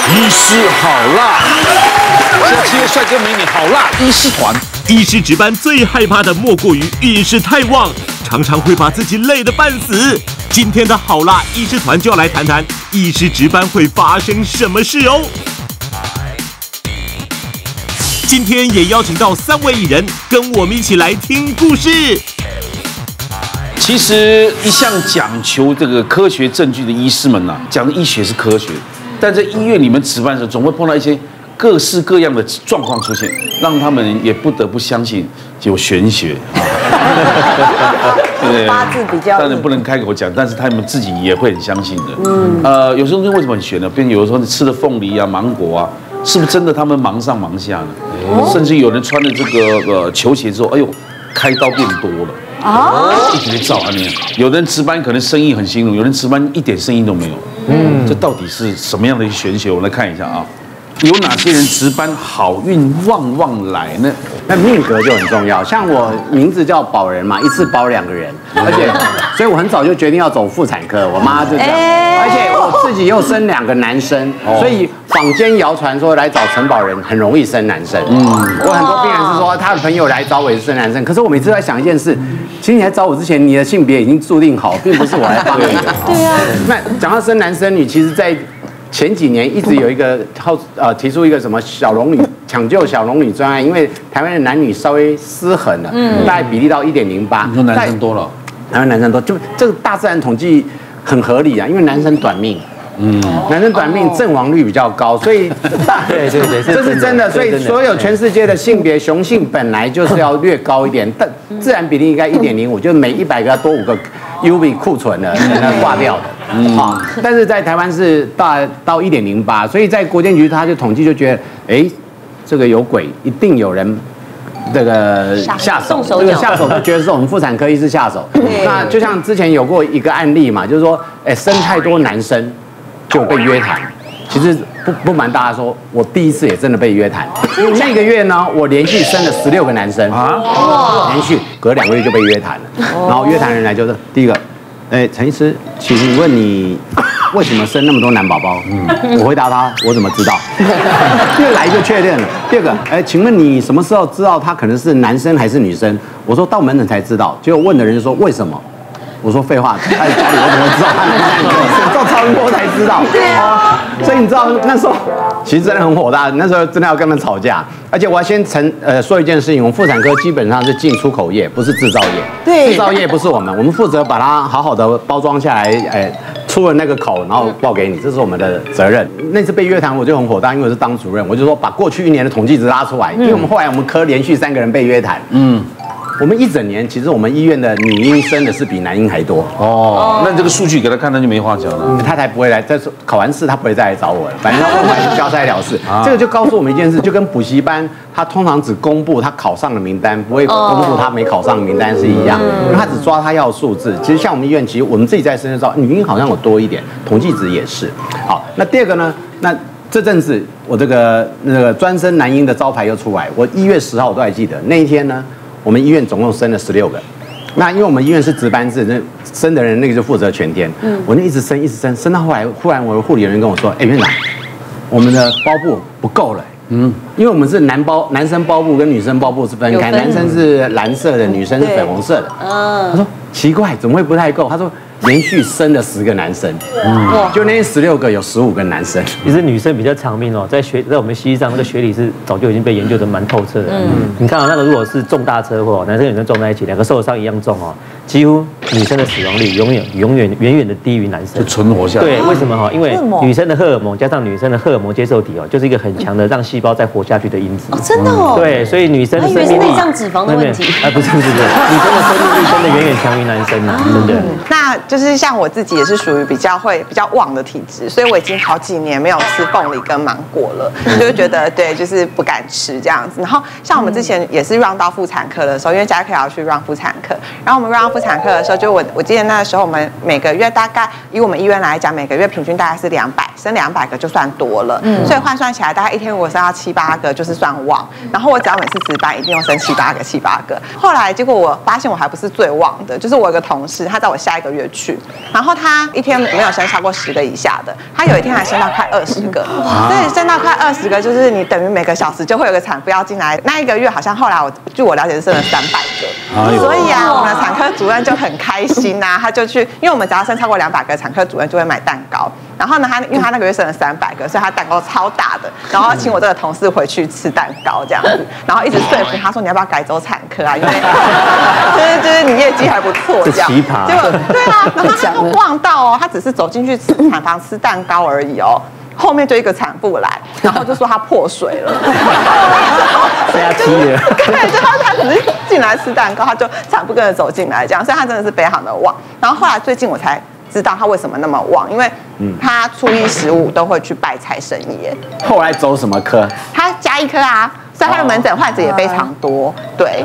医师好辣，这7位帅哥美女好辣医师团。 医师值班最害怕的莫过于运势太旺，常常会把自己累得半死。今天的好辣医师团就要来谈谈医师值班会发生什么事哦。今天也邀请到3位艺人跟我们一起来听故事。 其实一向讲求这个科学证据的医师们呐，讲的医学是科学，但在医院里面值班的时候，总会碰到一些各式各样的状况出现，让他们也不得不相信有玄学。对， 八字比较， 当然不能开口讲，但是他们自己也会很相信的。有时候为什么很玄呢？比如有时候你吃的凤梨啊、芒果啊，是不是真的他们忙上忙下呢？甚至有人穿了这个球鞋之后，哎呦，开刀变多了。一直在照啊你，有人值班可能生意很兴隆，有人值班一点生意都没有。这到底是什么样的玄学？我们来看一下啊，有哪些人值班好运旺旺来呢？ 那命格就很重要，像我名字叫保人嘛，一次保2个人，而且，所以我很早就决定要走妇产科，我妈就这样，而且我自己又生2个男生，所以坊间谣传说来找陈保仁很容易生男生。我很多病人是说他的朋友来找我也是生男生，可是我每次都在想一件事，其实你来找我之前，你的性别已经注定好，并不是我来帮你的。对啊。那讲到生男生女，其实在前几年一直有一个提出一个什么抢救小龙女专案，因为台湾的男女稍微失衡了，大概比例到1.08。你说男生多了， 台湾男生多，就这个大自然统计很合理啊，因为男生短命。男生短命阵亡率比较高，所以对，这是真的。所以所有全世界的性别雄性本来就是要略高一点，但自然比例应该1.05，就每100个要多5个 UV 库存的，挂掉的。但是在台湾是到1.08，所以在国健局他就统计就觉得，这个有鬼，一定有人。这个下手，这个下手就觉得是我们妇产科医师下手。那就像之前有过一个案例嘛，就是说，生太多男生就被约谈。其实不瞒大家说，我第一次也真的被约谈，因为那个月呢，我连续生了16个男生啊，连续隔2个月就被约谈了。然后约谈人来就是第一个，陈医师，请问你为什么生那么多男宝宝？我回答他，我怎么知道？越来就确认了。第二个，请问你什么时候知道他可能是男生还是女生？我说到门诊才知道。结果问的人就说为什么？我说废话，他在家里我怎么知道他男生女生？照超音波才知道。对啊。所以你知道那时候其实真的很火大，那时候真的要跟他们吵架。而且我要先说一件事情，我们妇产科基本上是进出口业，不是制造业。对。制造业不是我们负责把它好好的包装下来，出了那个口，然后报给你，这是我们的责任。那次被约谈，我就很火大，因为我是当主任，我就说把过去1年的统计值拉出来，因为我们科连续3个人被约谈。我们1整年，其实我们医院的女婴生的是比男婴还多。 那这个数据给他看，他就没话讲了。 他才不会来，考完试他不会再来找我了，反正他问完就交差了事。这个就告诉我们一件事，就跟补习班他通常只公布他考上的名单，不会公布他没考上的名单是一样，因为他只抓他要的数字。其实像我们医院，其实我们自己在生就知道，女婴好像有多一点，统计值也是。好，那第二个呢？那这阵子我那个专生男婴的招牌又出来，我1月10号我都还记得，那一天呢，我们医院总共生了16个。那因为我们医院是值班制，那生的人那个就负责全天。我就一直生到后来，忽然我的护理人员跟我说：“院长，我们的包布不够了。”因为我们是男生包布跟女生包布是分开，男生是蓝色的，女生是粉红色的。他说奇怪，怎么会不太够？他说连续生了10个男生，就那16个有15个男生。 其实女生比较长命哦，在我们西医上那个学理是早就已经被研究得蛮透彻的。你看啊，那个如果是重大车祸，男生女生撞在一起，2个受伤一样重哦，几乎女生的死亡率远远的低于男生， 就存活下来。 对，为什么哈？因为女生的荷尔蒙加上女生的荷尔蒙接受体哦，就是一个很强的让细胞再活下去的因子。 真的哦。 对，所以女生的生命力， 内脏脂肪的问题。 不是，女生的生命力真的远远强于男生啊，真的。 那就是像我自己也是属于比较旺的体质，所以我已经好几年没有吃凤梨跟芒果了，就觉得对，就是不敢吃这样子。然后像我们之前也是 run 到妇产科的时候，因为家科也要去 run 妇产科，然后我们 run 妇产科的时候就我记得那时候我们每个月大概以我们医院来讲，每个月平均大概是200，生200个就算多了，所以换算起来大概一天如果生到7、8个就是算旺。然后我只要每次值班一定要生7、8个。后来结果我发现我还不是最旺的，就是我有个同事，他在我下一个月去，然后他一天没有生超过10个以下的，他有一天还生到快20个，所以生到快20个就是你等于每个小时就会有个产妇要进来。那一个月好像后来据我了解是生了300个，所以啊，我们的产科主任就很开心呐，他就去，因为我们只要生超过200个，产科主任就会买蛋糕。然后呢，因为他那个月生了300个，所以他蛋糕超大的，然后请我这个同事回去吃蛋糕这样子，然后一直说服他说你要不要改走产科啊，因为就是你业绩还不错这样。 奇葩。 结果对啊，然后他就旺到哦，他只是走进去产房吃蛋糕而已哦。后面就一个产妇来，然后就说她破水了， 被他踢了。 对，就他只是进来吃蛋糕，他就产妇跟着走进来这样，所以他真的是非常的旺。然后后来最近我才知道他为什么那么旺，因为他初1、15都会去拜财神爷。 后来走什么科？ 他加医科啊，所以他的门诊患者也非常多。对，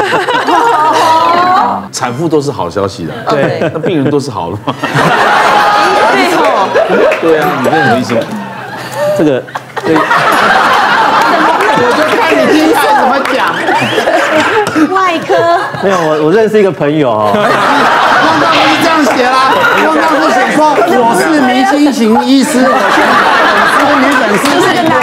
产妇都是好消息的， 对， 那病人都是好的吗？ 对哦， 对啊，你跟什么医生？ 这个对， 我就看你接下来怎么讲。 外科没有我认识一个朋友哦， 用到不是这样写啦，用到是写说我是明星型医师，我是女粉丝太多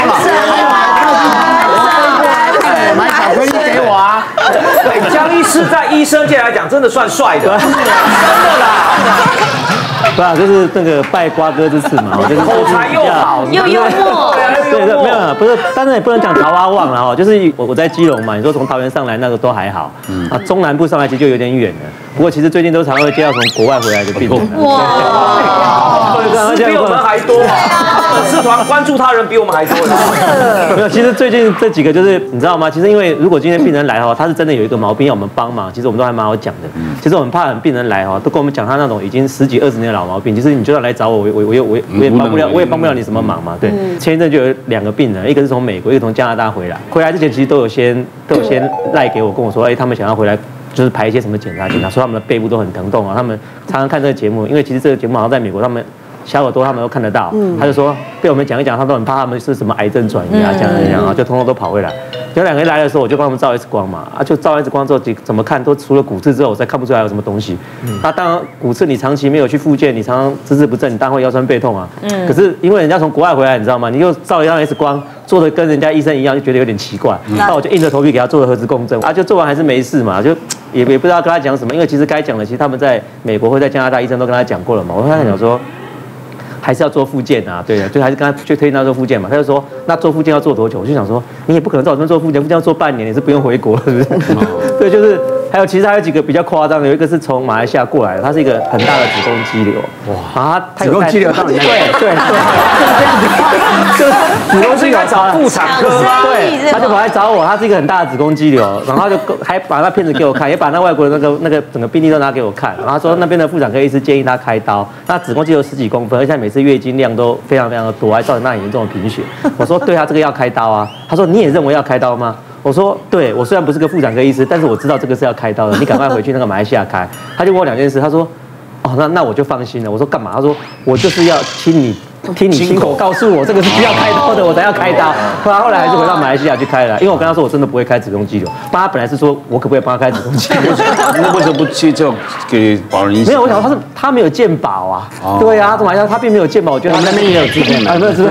了，买巧克力给我啊。 对，江医师在医生界来讲，真的算帅的，真的啦。 不啊，就是那个拜瓜哥之赐嘛，就是口才又好， 又幽默， 对，没有啊，不是，当然也不能讲桃花旺了哈，就是我在基隆嘛，你说从桃园上来那个都还好，啊，中南部上来其实就有点远了。不过其实最近都常会接到从国外回来的病人， 哇，粉丝比我们还多，粉丝团关注他人比我们还多。 没有，其实最近这几个就是你知道吗？其实因为如果今天病人来哈，他是真的有一个毛病要我们帮忙，其实我们都还蛮好讲的。其实我们怕病人来哈，都跟我们讲他那种已经10几20年的老毛病，其实你就算来找我，我也帮不了你什么忙嘛。对，前一阵就有2个病人，一个是从美国，一个从加拿大回来。回来之前其实都有先赖给我，跟我说，他们想要回来。就是排一些什么检查，说他们的背部都很疼痛啊。他们常常看这个节目，因为其实这个节目好像在美国，他们小耳朵他们都看得到。他就说被我们讲一讲，他都很怕他们是什么癌症转移啊，这样啊，就通通都跑回来。有2个人来的时候，我就帮他们照 X 光嘛，就照 X 光之后怎么看都除了骨刺之后，我才看不出来有什么东西。那当然骨刺你长期没有去复健，你常常姿势不正，你当然会腰酸背痛啊。可是因为人家从国外回来，你知道吗？你又照一张 X 光，做的跟人家医生一样，就觉得有点奇怪。那我就硬着头皮给他做了核磁共振啊，就做完还是没事嘛，就也不知道跟他讲什么，因为其实该讲的，其实他们在美国或在加拿大医生都跟他讲过了嘛。我跟他讲说，还是要做复健啊，对的，就还是跟他去推荐他做复健嘛。他就说，那做复健要做多久？我就想说，你也不可能在我这边做复健，复健要做半年，你是不用回国，是不是？对，就是其实还有几个比较夸张的，有一个是从马来西亚过来的，他是一个很大的子宫肌瘤，哇，啊，他子宫肌瘤到你那里？ 对，就是子宫肌瘤找妇产科， 对，他就跑来找我，他是一个很大的子宫肌瘤，然后他就还把那片子给我看，也把那外国的那个整个病历都拿给我看，然后他说那边的妇产科医师建议他开刀，那子宫肌瘤10几公分，而且每次月经量都非常非常的多，还造成那很严重的贫血。我说对啊，这个要开刀啊。他说你也认为要开刀吗？我说对，我虽然不是个妇产科医师，但是我知道这个是要开刀的，你赶快回去那个马来西亚开。他就问我2件事，他说哦那我就放心了。我说干嘛？他说我就是要听你亲口告诉我这个是需要开刀的，我才要开刀。后来还是回到马来西亚去开了，因为我跟他说我真的不会开子宫肌瘤。他本来是说我可不可以帮他开子宫肌瘤？ 那为什么不去这种给保人医生？ 没有，我想说他没有健保啊。对啊，他马来西亚他并没有健保，我觉得他那边也有自费嘛， 没有自费。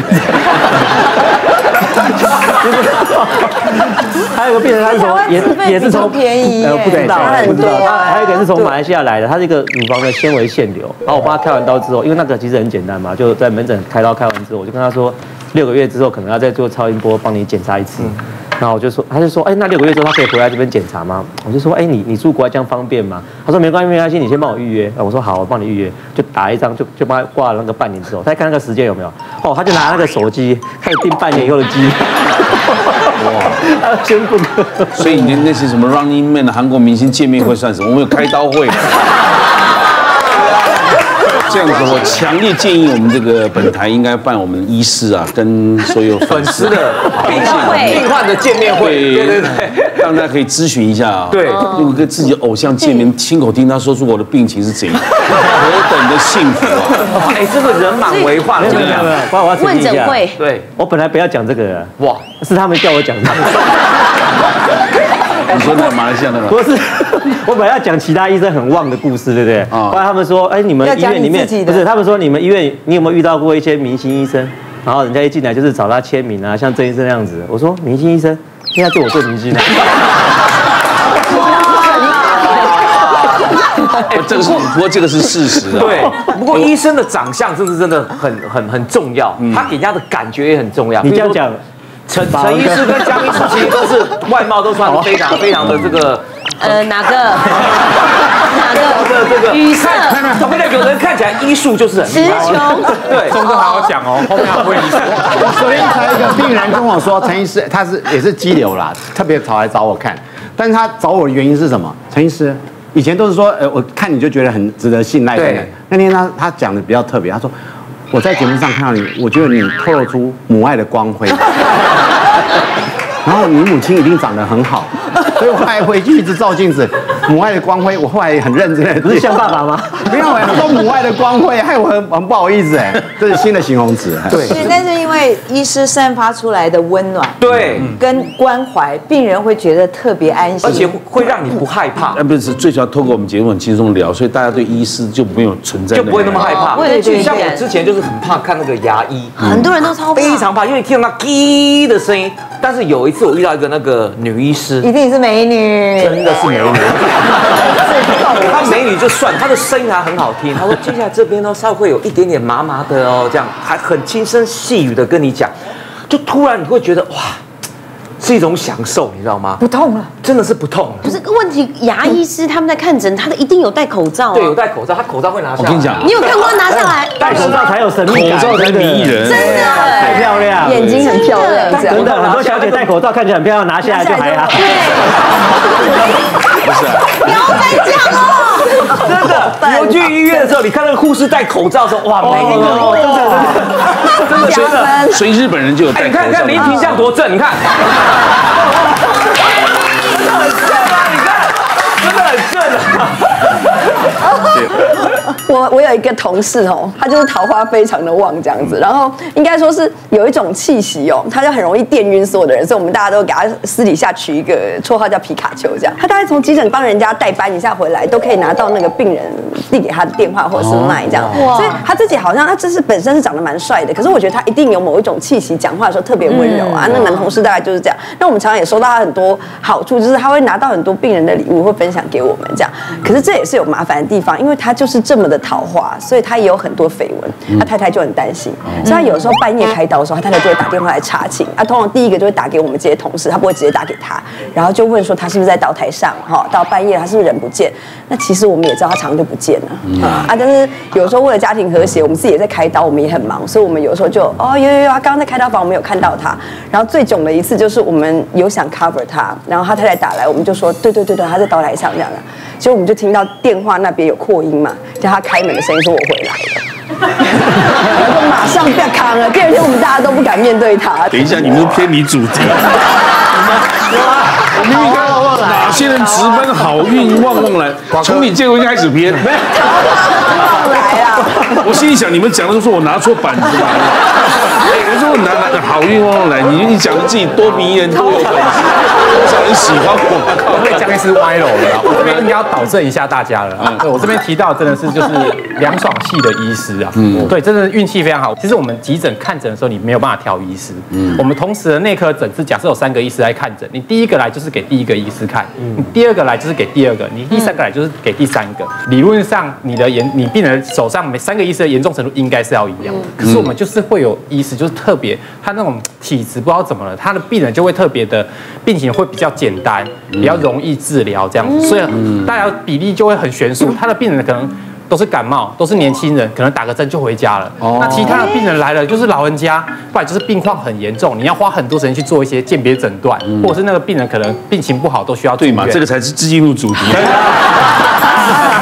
还有个病人，他是从也是从便宜， 不知道，他还有一个是从马来西亚来的，他是一个乳房的纤维腺瘤。然后我帮他开完刀之后，因为那个其实很简单嘛，就在门诊开刀开完之后，我就跟他说6个月之后可能要再做超音波帮你检查一次。然后他就说，那6个月之后他可以回来这边检查吗？我就说，你住国外这样方便吗？他说没关系，你先帮我预约。我说好，我帮你预约，就打一张，就帮他挂了那个半年之后，他看那个时间有没有？他就拿那个手机开始订半年以后的机。哇，宣布。 所以你那些什么 Running Man 的韩国明星见面会算什么？我们有开刀会。 这样子，我强烈建议我们这个本台应该办我们医师啊，跟所有粉丝的病患的见面会，对， 让大家可以咨询一下啊， 对， 用跟自己的偶像见面，亲口听他说出我的病情是怎样，何等的幸福啊！ 哎，这个人满为患， 没有，不然我要澄清一下问诊会， 对， 我本来不要讲这个， 哇， 是他们叫我讲的。 你说那马来西亚那个？ 不是，我本来要讲其他医生很旺的故事，对不对？后来他们说，哎，你们医院里面不是，他们说你们医院你有没有遇到过一些明星医生？然后人家一进来就是找他签名啊，像郑医生那样子。我说明星医生，现在对我最明星了。 不过这个是事实啊。 对，不过医生的长相是不是真的很重要？他给人家的感觉也很重要。 你这样讲， 陈医师跟江医师其实都是外貌都算非常的这个。 哪个？ 这个语塞， 我跟你讲，有人看起来医术就是很词穷。 对， 钟哥好好讲哦，后面要问医生。 昨天才有一个病人跟我说，陈医师他也是肌瘤啦，特别跑来找我看，但是他找我的原因是什么？陈医师以前都是说，我看你就觉得很值得信赖的人。那天他讲的比较特别，他说我在节目上看到你，我觉得你透露出母爱的光辉。然后你母亲一定长得很好，所以我还回去一直照镜子，母爱的光辉。我后来也很认真的， 不是像爸爸吗？ 没有很多母爱的光辉，害我很不好意思哎，这是新的形容词。 对， 但是因为医师散发出来的温暖， 对， 跟关怀，病人会觉得特别安心， 而且会让你不害怕。 不是，最主要透过我们节目很轻松聊，所以大家对医师就没有存在， 就不会那么害怕。 对， 像我之前就是很怕看那个牙医， 很多人都超怕， 非常怕，因为听到那叽的声音。但是有一次我遇到一个那个女医师， 一定是美女， 真的是美女。她美女就算，她的声音还很好听。她说接下来这边呢稍微会有一点点麻麻的哦，这样还很轻声细语的跟你讲，就突然你会觉得哇，是一种享受，你知道吗？ 不痛了， 真的是不痛了。 不是问题，牙医师他们在看诊，他的一定有戴口罩啊。 对，有戴口罩，他口罩会拿下来。 我跟你讲， 你有看过他拿下来？ 戴口罩才有神秘感， 口罩才迷人， 真的太漂亮， 眼睛很漂亮， 真的，很多小姐戴口罩看起来很漂亮，拿下来就还好。 不是啊？ 不要再讲哦。 真的，你去医院的时候，你看那个护士戴口罩的时候，哇，每一个真的， 所以日本人就有戴口罩。 你看林廷相多正，你看。真的很正啊！你看，真的很正啊！ 我有一个同事哦，他就是桃花非常的旺这样子，然后应该说是有一种气息哦，他就很容易电晕所有的人，所以我们大家都给他私底下取一个绰号叫皮卡丘这样。他大概从急诊帮人家代班一下回来，都可以拿到那个病人递给他的电话或者是赖这样，所以他自己好像他这是本身是长得蛮帅的，可是我觉得他一定有某一种气息，讲话的时候特别温柔啊。那男同事大概就是这样。那我们常常也收到他很多好处，就是他会拿到很多病人的礼物，会分享给我们这样。可是这也是有麻烦的地方，因为他就是这么的桃花，所以他也有很多绯闻，他太太就很担心，所以他有时候半夜开刀的时候，他太太就会打电话来查寝。通常第一个就会打给我们这些同事，他不会直接打给他，然后就问说他是不是在刀台上，到半夜他是不是人不见？那其实我们也知道他常常就不见了但是有时候为了家庭和谐，我们自己也在开刀，我们也很忙，所以我们有时候就有他刚刚在开刀房，我们有看到他。然后最囧的一次就是我们有想 cover 他，然后他太太打来，我们就说对，他在刀台上这样的。结果我们就听到电话那边有扩音嘛，叫他开门的声音，说我回来了，然后马上被扛了。第二天我们大家都不敢面对他。 等一下，你们偏离主题。我明明看哪些人值班好运旺旺来，从你这个开始偏。 旺来啊！ 我心里想，你们讲的都是我拿错板子吧？我说我拿好运旺旺来，你讲的自己多迷人，多有粉丝，多少人喜欢我。 因为江医师歪楼了，我这边应该要导正一下大家了。我这边提到真的是就是凉爽系的医师啊，对，真的运气非常好。其实我们急诊看诊的时候，你没有办法挑医师，我们同时的内科诊是假设有3个医师来看诊，你第一个来就是给第一个医师看，你第二个来就是给第二个，你第三个来就是给第三个。理论上你病人手上每3个医师的严重程度应该是要一样，可是我们就是会有医师就是特别他那种体质不知道怎么了，他的病人就会特别的病情会比较简单，比较容易治疗这样子，所以大家比例就会很悬殊。他的病人可能都是感冒，都是年轻人，可能打个针就回家了。那其他的病人来了，就是老人家，不然就是病况很严重，你要花很多时间去做一些鉴别诊断，或者是那个病人可能病情不好，都需要住院。 对嘛，这个才是直进入主题。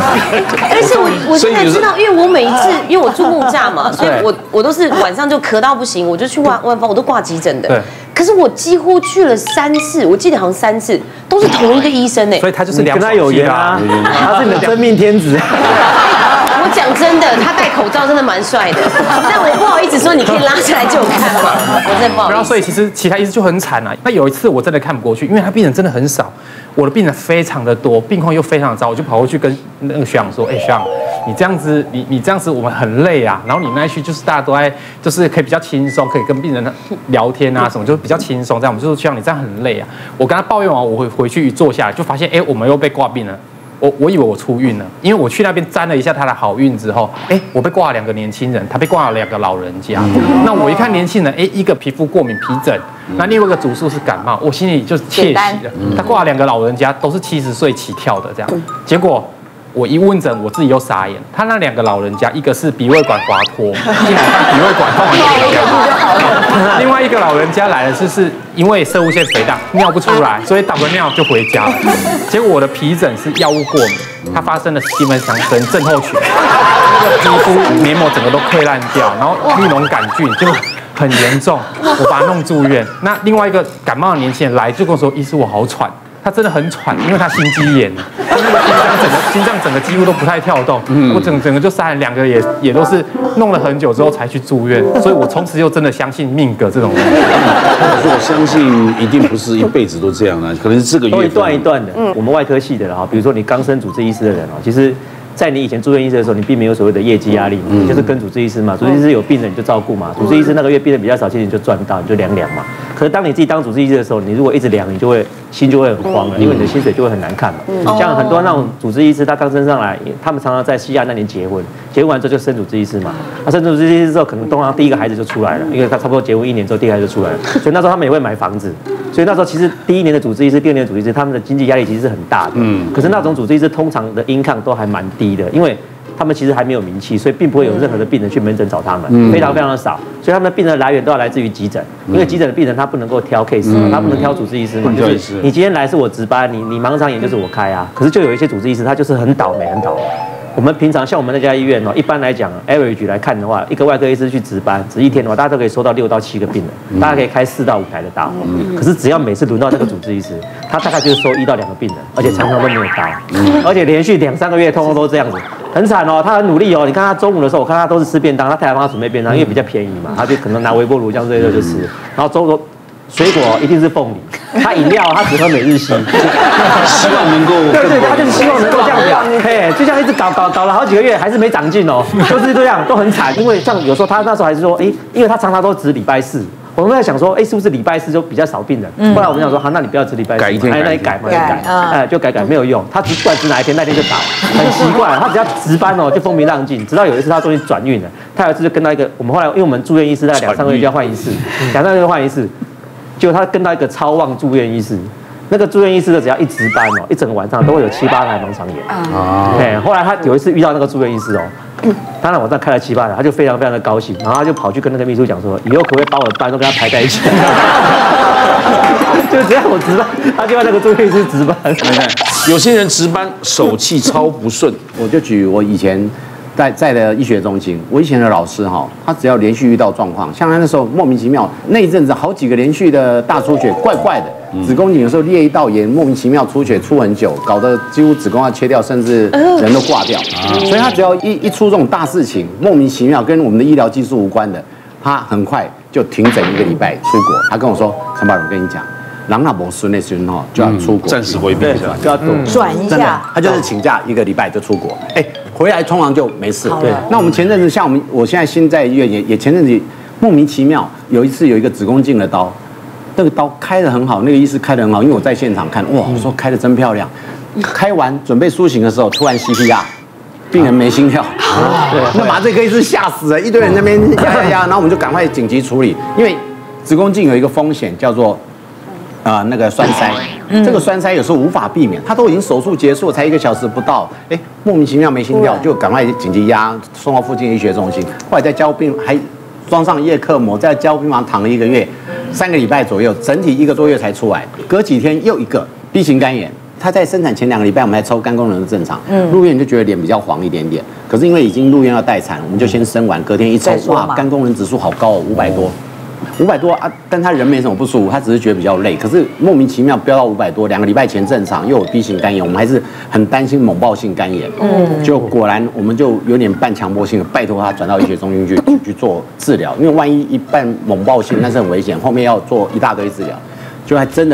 但是我现在知道，因为我每一次，因为我住木栅嘛，所以我都是晚上就咳到不行，我就去万方，我都挂急诊的。 对。 可是我几乎去了3次，我记得好像3次都是同一个医生哎。 所以他就是跟他有缘啊，他是你的真命天子。 我讲真的，他戴口罩真的蛮帅的，但我不好意思说，你可以拉下来借我看吗？我真的不好意思。 然后所以其实其他医师就很惨啊。那有一次我真的看不过去，因为他病人真的很少，我的病人非常的多，病况又非常的糟，我就跑过去跟那个学长说：“哎，学长，你这样子，你这样子我们很累啊。然后你那一区就是大家都在，就是可以比较轻松，可以跟病人聊天啊什么，就是比较轻松。这样我们就说学长你这样很累啊。我跟他抱怨完，我回去一坐下来，就发现哎，我们又被挂病了。我以为我出运了，因为我去那边沾了一下他的好运之后，哎，我被挂了2个年轻人，他被挂了2个老人家。那我一看年轻人，哎，一个皮肤过敏皮疹，那另外一个主诉是感冒，我心里就窃喜了。他挂了2个老人家，都是70岁起跳的这样，结果。我一问诊，我自己又傻眼。他那2个老人家，一个是鼻胃管滑脱，进来看鼻胃管痛完另外一个老人家来的是因为攝護腺肥大，尿不出来，所以倒个尿就回家了。结果我的皮疹是药物过敏，它发生了西门强森症候群，那个皮肤黏膜整个都溃烂掉，然后绿脓杆菌就很严重，我把他弄住院。那另外一个感冒的年轻人来就跟我说：“医师，我好喘。”他真的很喘，因为他心肌炎，他那个心脏整个几乎都不太跳动。我整个就3人2个也都是弄了很久之后才去住院，所以我从此又真的相信命格这种东西。 我相信一定不是一辈子都这样的，可能是这个月都一段一段的。我们外科系的啦，比如说你刚升主治医师的人哦，其实。在你以前住院医师的时候，你并没有所谓的业绩压力嘛，就是跟主治医师嘛，主治医师有病人你就照顾嘛，主治医师那个月病人比较少，其实你就赚到，你就量嘛。可是当你自己当主治医师的时候，你如果一直量，你就会心就会很慌了，因为你的薪水就会很难看嘛。像很多那种主治医师，他刚升上来，他们常常在西亚那年结婚完之后就升主治医师嘛。他升主治医师之后，可能通常第一个孩子就出来了，因为他差不多结婚1年之后，第一个孩子就出来了，所以那时候他们也会买房子。所以那时候其实第1年的主治医师、第2年的主治医师，他们的经济压力其实是很大的。可是那种主治医师通常的 income 都还蛮低的，因为他们其实还没有名气，所以并不会有任何的病人去门诊找他们，非常非常的少。所以他们的病人来源都要来自于急诊，因为急诊的病人他不能够挑 case 嘛，他不能挑主治医师嘛，就是你今天来是我值班，你盲肠炎就是我开啊。可是就有一些主治医师他就是很倒霉。我们平常像我们那家医院哦，一般来讲 average 来看的话，一个外科医师去值班，值1天的话，大家都可以收到6到7个病人，大家可以开4到5台的大户。可是只要每次轮到那个主治医师，他大概就是收1到2个病人，而且常常都没有到，而且连续2、3个月通通都这样子，很惨哦。他很努力哦，你看他中午的时候，我看他都是吃便当，他太太帮他准备便当，因为比较便宜嘛，他就可能拿微波炉这样热就吃，然后水果一定是凤梨，他饮料他只喝每日西， 希望能够对，他就是希望能够这样子，嘿，就这样一直搞了好几个月，还是没长进哦，就是这样，都很惨。因为像有时候他那时候还是说，因为他常常都值礼拜4，我们在想说，是不是礼拜4就比较少病人？后来我们想说，好，那你不要值礼拜4， 改一天， 那你改嘛，就改没有用，他不管值哪一天，那天就倒，很奇怪，他只要值班哦就风平浪静。直到有一次他终于转运了，他有一次就跟到一个我们后来因为我们住院医师大概2、3个月就要换一次，2、3个月换一次。结果他跟到一个超旺住院医师，那个住院医师的只要一值班哦，一整个晚上都会有7、8台盲肠炎。后来他有一次遇到那个住院医师哦，当然晚上开了7、8台，他就非常非常的高兴，然后他就跑去跟那个秘书讲说，以后可不可以把我的班都跟他排在一起？就只要我值班，他就要那个住院医师值班。 有些人值班手气超不顺， 我就举我以前。在的医学中心，我以前的老师哈，他只要连续遇到状况，像他那时候莫名其妙那一阵子好几个连续的大出血，怪怪的，子宫颈有时候裂一道炎，莫名其妙出血出很久，搞得几乎子宫要切掉，甚至人都挂掉。所以他只要一出这种大事情，莫名其妙跟我们的医疗技术无关的，他很快就停诊1个礼拜出国。他跟我说：“陈宝荣，我跟你讲。”狼那没孙那孙哈就要出国， 暂时回避一下， 就要转一下。 他就是请假1个礼拜就出国，回来通常就没事。对，那我们前阵子像我现在新在医院也前阵子莫名其妙有一次有一个子宫镜的刀，那个刀开得很好，那个医师开得很好，因为我在现场看，哇，我说开得真漂亮。开完准备苏醒的时候，突然 CPR， 病人没心跳，那麻醉科医师吓死了，一堆人那边压，然后我们就赶快紧急处理，因为子宫镜有一个风险叫做。那个栓塞，这个栓塞有时候无法避免，他都已经手术结束才1个小时不到，莫名其妙没心跳，就赶快紧急送到附近医学中心，后来再交病还装上叶克膜，在交病房躺了1个月，3个礼拜左右，整体1个多月才出来，隔几天又一个 B 型肝炎， 他在生产前2个礼拜，我们还抽肝功能正常，入院就觉得脸比较黄一点点。可是因为已经入院要待产，我们就先生完，隔天一抽，哇，肝功能指数好高哦，500多。500多啊，但他人没什么不舒服，他只是觉得比较累。可是莫名其妙飙到500多，2个礼拜前正常，又有 B 型肝炎，我们还是很担心猛爆性肝炎。就果然我们就有点半强迫性的拜托他转到医学中心去做治疗，因为万一一半猛爆性那是很危险，后面要做一大堆治疗，就还真的。